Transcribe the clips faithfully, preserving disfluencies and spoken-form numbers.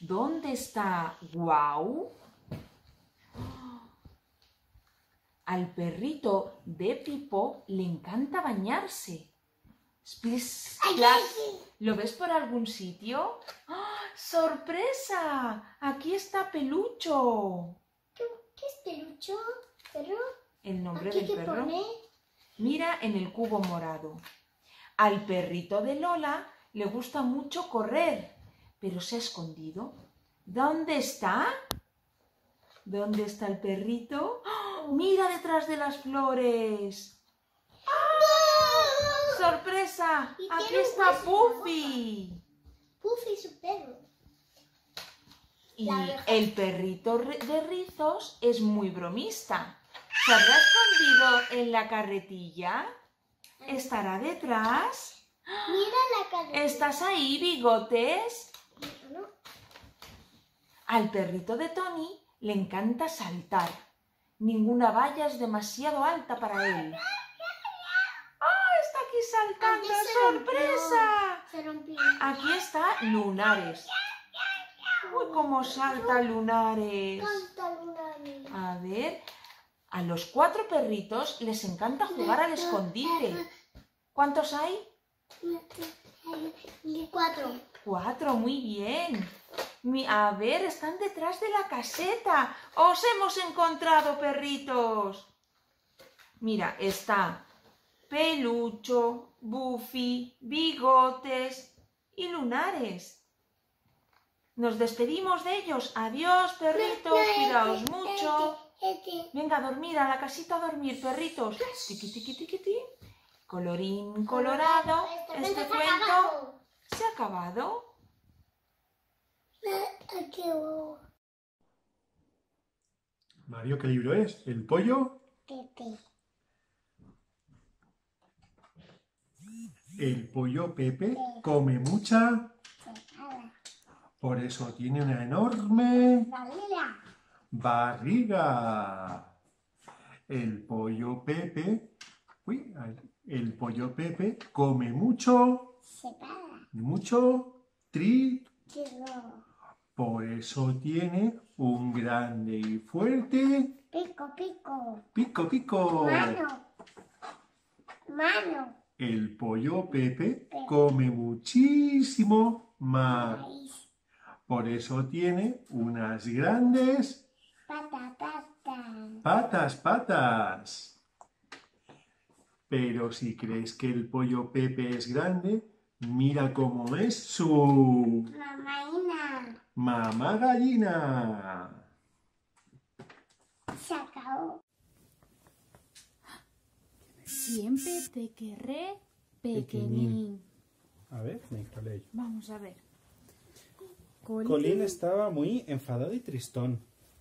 ¿Dónde está Guau? Al perrito de Pipo le encanta bañarse. Splis, splas. ¿Lo ves por algún sitio? ¡Oh, ¡sorpresa! Aquí está Pelucho. ¿Qué, qué es Pelucho? ¿Perro? El nombre ¿Aquí del qué perro. pone? Mira en el cubo morado. Al perrito de Lola le gusta mucho correr, pero se ha escondido. ¿Dónde está? ¿Dónde está el perrito? ¡Oh, mira detrás de las flores! ¡Ah! ¡Sorpresa! Y Aquí tiene un está hueso en la Puffy. Puffy, su perro. Y La oreja. el perrito de Rizos es muy bromista. ¿Se habrá escondido en la carretilla? ¿Estará detrás? Mira la cara. ¿Estás ahí, Bigotes? No. Al perrito de Tony le encanta saltar. Ninguna valla es demasiado alta para él. ¡Ah, está aquí saltando! Antes se rompió. ¡Sorpresa! Se rompió. Aquí está Lunares. ¡Uy, cómo salta Lunares! Canta Lunari. A ver, a los cuatro perritos les encanta jugar al escondite. ¿Cuántos hay? Cuatro. Cuatro, muy bien. Mi- A ver, están detrás de la caseta. ¡Os hemos encontrado, perritos! Mira, está Pelucho, Buffy, Bigotes y Lunares. Nos despedimos de ellos. Adiós, perritos. Cuidaos mucho. Venga, a dormir, a la casita a dormir, perritos. Tiqui, tiqui, tiqui, tiqui. Colorín colorado. Este cuento se ha acabado. Mario, ¿qué libro es? ¿El pollo? Pepe. El pollo Pepe come mucha, por eso tiene una enorme barriga. El pollo Pepe, uy, ay, el pollo Pepe come mucho, mucho tri, por eso tiene un grande y fuerte Pico, pico. pico pico. Mano. Mano. El pollo Pepe come muchísimo más. Maíz. Por eso tiene unas grandes Pata, pata. patas, patas. Pero si crees que el pollo Pepe es grande, mira cómo es su Mamaína. mamá gallina. Se acabó. Siempre te querré pequeñín. A ver, Nicolai. Vamos a ver. Colín. Colín estaba muy enfadado y tristón.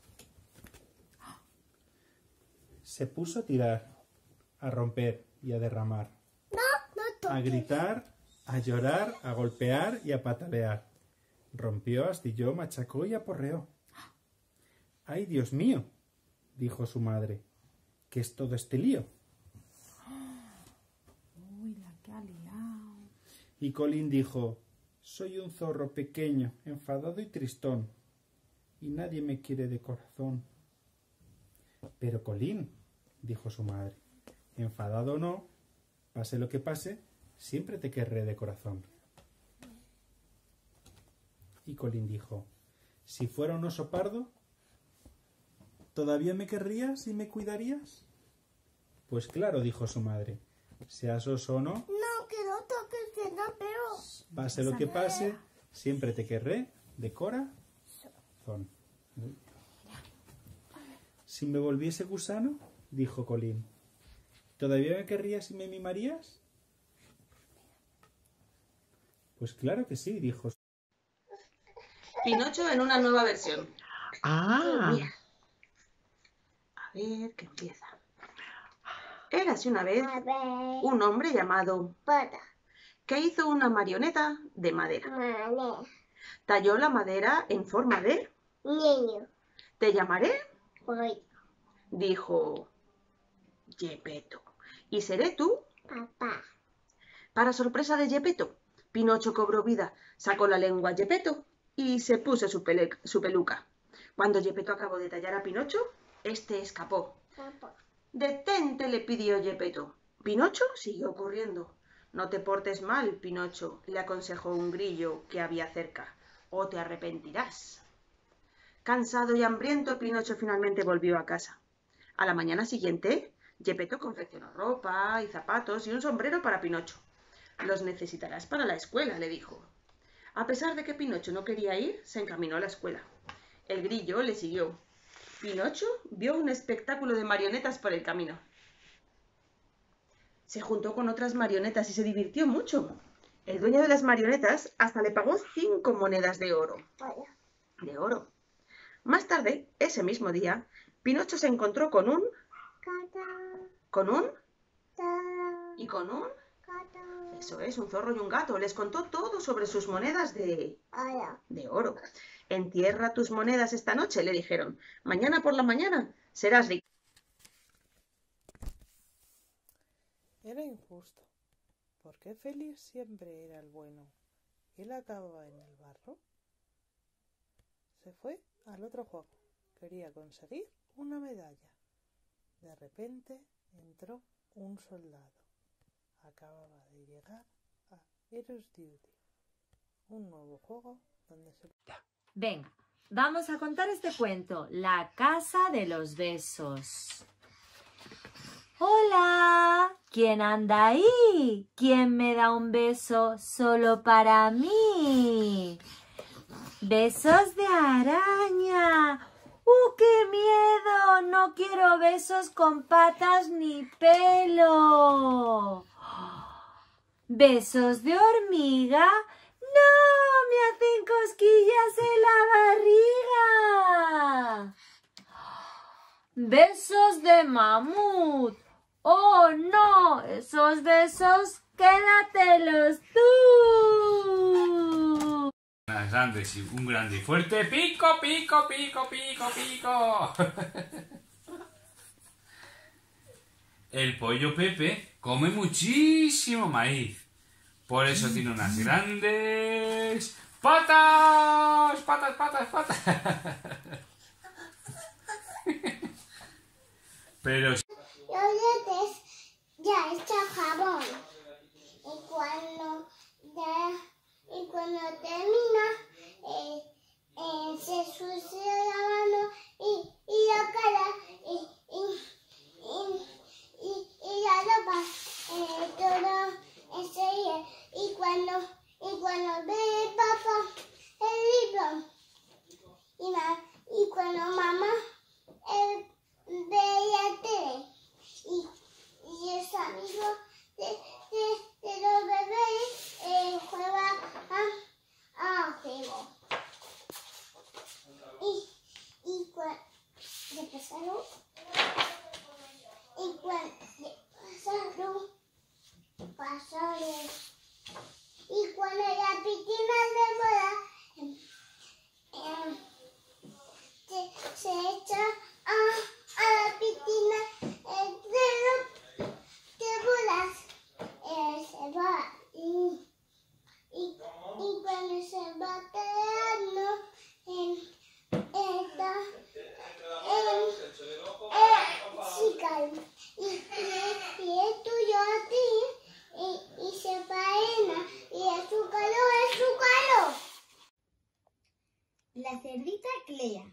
Se puso a tirar, a romper y a derramar. No, no toques. A gritar, a llorar, a golpear y a patalear. Rompió, astilló, machacó y aporreó. ¡Ay, Dios mío!, dijo su madre. ¿Qué es todo este lío? Uy, la que ha liado. Y Colín dijo: soy un zorro pequeño, enfadado y tristón, y nadie me quiere de corazón. Pero Colín, dijo su madre, enfadado o no, pase lo que pase, siempre te querré de corazón. Y Colín dijo: si fuera un oso pardo, ¿todavía me querrías y me cuidarías? Pues claro, dijo su madre, seas oso o no, No, que no toques, que no, pero... pase lo que pase, siempre te querré de corazón. Si me volviese gusano, dijo Colín, ¿todavía me querrías y me mimarías? Pues claro que sí, dijo. Pinocho en una nueva versión. Ah, Mira. A ver, ¿qué empieza? Érase una vez A ver... un hombre llamado Pata. que hizo una marioneta de madera. Mane. Talló la madera en forma de Niño. «Te llamaré», Voy. dijo Gepetto, «y seré tú». Papá. Para sorpresa de Gepetto, Pinocho cobró vida, sacó la lengua a Gepetto y se puso su, pele- su peluca. Cuando Gepetto acabó de tallar a Pinocho, este escapó. «Detente», le pidió Gepetto. Pinocho siguió corriendo. «No te portes mal, Pinocho», le aconsejó un grillo que había cerca, «o te arrepentirás». Cansado y hambriento, Pinocho finalmente volvió a casa. A la mañana siguiente, Gepetto confeccionó ropa y zapatos y un sombrero para Pinocho. «Los necesitarás para la escuela», le dijo. A pesar de que Pinocho no quería ir, se encaminó a la escuela. El grillo le siguió. Pinocho vio un espectáculo de marionetas por el camino. Se juntó con otras marionetas y se divirtió mucho. El dueño de las marionetas hasta le pagó cinco monedas de oro. De oro. Más tarde, ese mismo día, Pinocho se encontró con un... ¿Con un? ¿Y con un? Eso es, un zorro y un gato. Les contó todo sobre sus monedas de... de oro. «Entierra tus monedas esta noche», le dijeron. «Mañana por la mañana serás rico». Era injusto. ¿Por qué Félix siempre era el bueno? ¿Él acababa en el barro? Se fue al otro juego. Quería conseguir una medalla. De repente entró un soldado. Acababa de llegar a Heroes Duty, un nuevo juego donde se... Venga, vamos a contar este cuento, La casa de los besos. Hola, ¿quién anda ahí? ¿Quién me da un beso solo para mí? Besos de araña. ¡Uh, qué miedo! No quiero besos con patas ni pelo. ¿Besos de hormiga? ¡No! ¡Me hacen cosquillas en la barriga! ¡Besos de mamut! ¡Oh, no! Esos besos, quédatelos tú. Unas grandes y un grande y fuerte pico, pico, pico, pico, pico. El pollo Pepe come muchísimo maíz. Por eso tiene unas grandes patas, patas, patas, patas. Pero Los dientes ya está jabón. Y cuando, ya, y cuando termina, eh, eh, se sucia la mano y, y la cara y, y, y, y, y la ropa. Eh, todo enseguida. Y cuando, y cuando ve papá el libro. Y, ma, y cuando mamá eh, ve la tele. Y, y es amigo de, de, de los bebés, eh, juega a, a juego. Y, y cuando de pasaron, y cuando de pasaron, pasaron. Y cuando la piscina de moda eh, se, se echa a, a la piscina el dedo de bolas, eh, se va y, y, y cuando se va peleando eh, está eh, eh, chica y, y, y es tuyo a ti. Y, y se faena, y es su calor, es su calor. La cerdita Clea.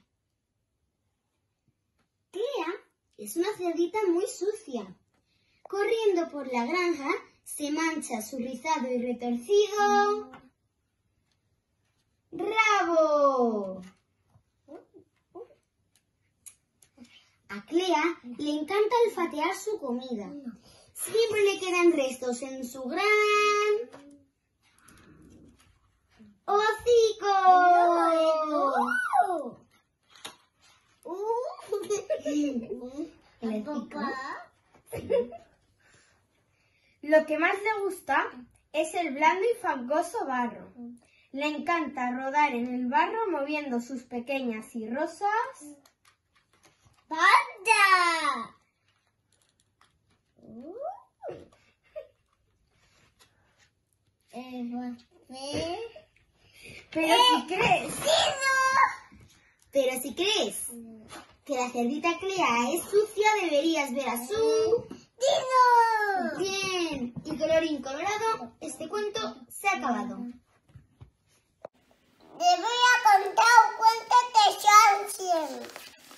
Clea es una cerdita muy sucia. Corriendo por la granja, se mancha su rizado y retorcido rabo. A Clea le encanta olfatear su comida. Siempre le quedan restos en su gran hocico. Lo que más le gusta es el blando y fangoso barro. Le encanta rodar en el barro moviendo sus pequeñas y rosas patas. Pero si crees? ¡Sí, no! Pero si crees que la cerdita Clea es sucia, deberías ver a su... ¡Dino! Bien. Y colorín colorado, este cuento se ha acabado. Te voy a contar un cuento de Chaucer.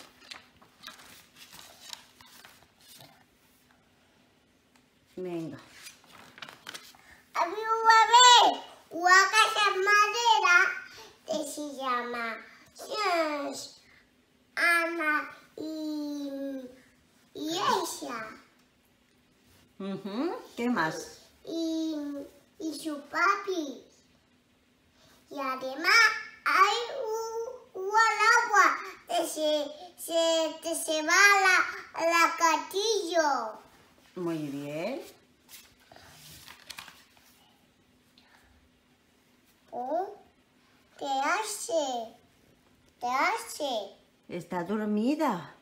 Venga. Había una vez una casa en madera que se llama Hans, Ana y, y ella. Uh-huh. ¿Qué más? Y, y su papi. Y además hay un, un agua que se, se, que se va a la, a la castillo. Muy bien. ¿Oh? ¿Qué hace? ¿Qué hace? Está dormida.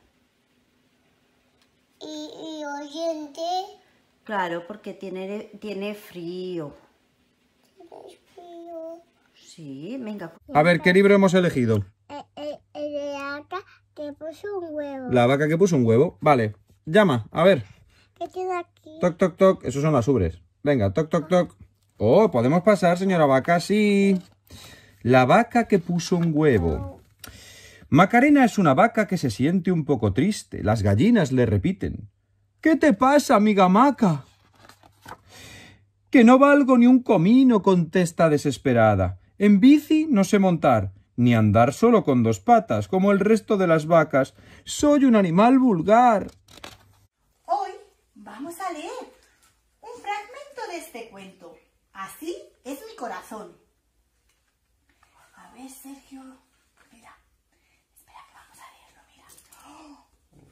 ¿Y, y oyente? Claro, porque tiene, tiene frío. ¿Tienes frío? Sí, venga. A ver, ¿qué libro hemos elegido? El, el, el de la vaca que puso un huevo. La vaca que puso un huevo. Vale. Llama, a ver. ¿Qué tiene aquí? Toc, toc, toc. Esos son las ubres. Venga, toc, toc, toc. Oh, podemos pasar, señora vaca, sí. La vaca que puso un huevo. Macarena es una vaca que se siente un poco triste. Las gallinas le repiten: ¿qué te pasa, amiga Maca? Que no valgo ni un comino, contesta desesperada. En bici no sé montar, ni andar solo con dos patas, como el resto de las vacas. Soy un animal vulgar. Hoy vamos a leer un fragmento de este cuento. Así es mi corazón. A ver, Sergio, mira. Espera que vamos a leerlo, mira. ¡Oh!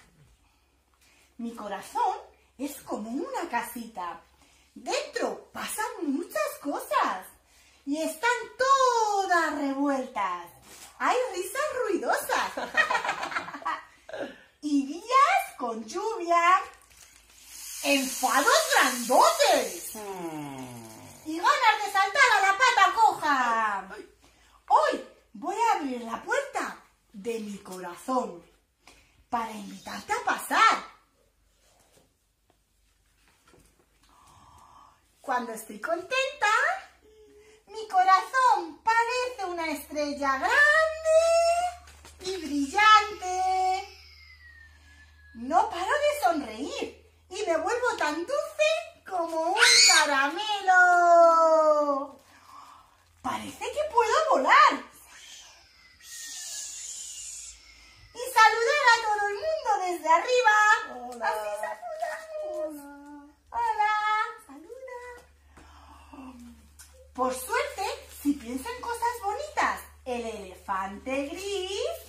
Mi corazón es como una casita. Dentro pasan muchas cosas y están todas revueltas. Hay risas ruidosas y días con lluvia, enfados grandotes y ganas de saltar a la pata coja. Hoy voy a abrir la puerta de mi corazón para invitarte a pasar. Cuando estoy contenta, mi corazón parece una estrella grande y brillante. No paro de sonreír y me vuelvo tan dulce como un caramelo. Parece que puedo volar y saludar a todo el mundo desde arriba. Hola. Así saludamos. Hola. Hola. Por suerte, si pienso en cosas bonitas, el elefante gris